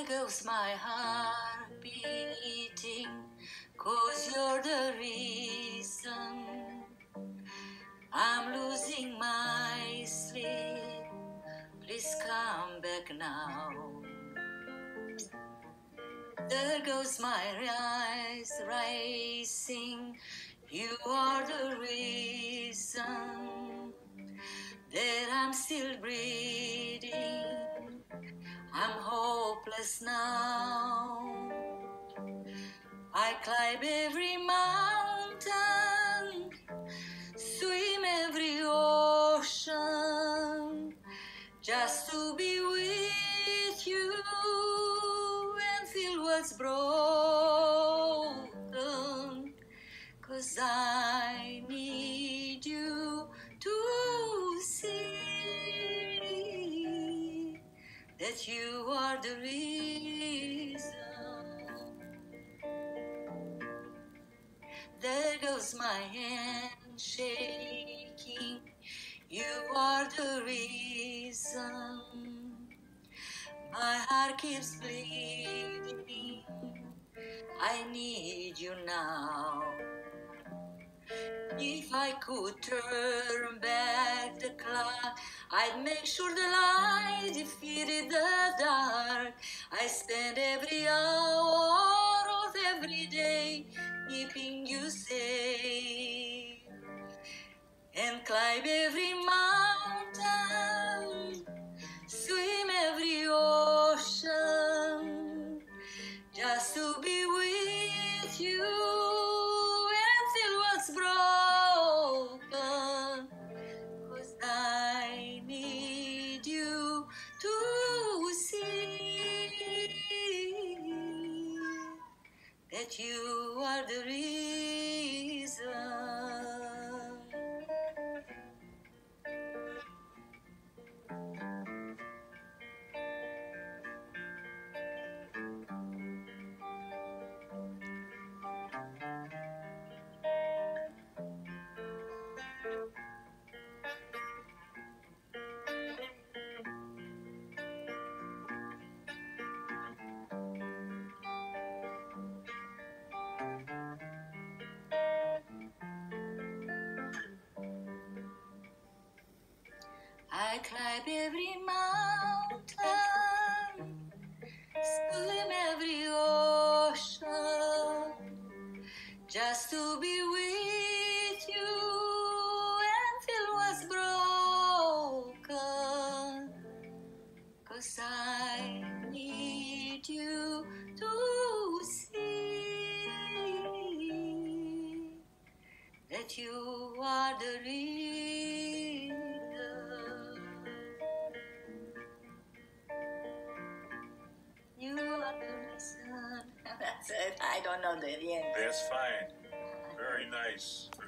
goes my heart beating, 'cause you're the reason I'm losing my sleep. Please come back now. There goes my eyes racing. You are the reason that I'm still breathing. I'm hopeless now. I climb every mountain, swim every ocean, just to be with you and feel what's broken. 'Cause I need you to see that you are the reason. There goes my hand shaking. You are the reason. My heart keeps bleeding. I need you now. If I could turn back the clock, I'd make sure the light defeated the dark. I spend every hour of every day keeping you safe, and climb every mountain, swim every ocean, just to be with you and feel what's broken. 'Cause I need you to see that you are the reason. I climb every mountain, swim every ocean, just to be with you and feel what's broken. 'Cause I need you to see that you are the reason. You are the reason. That's it. I don't know the end. That's fine. Very nice.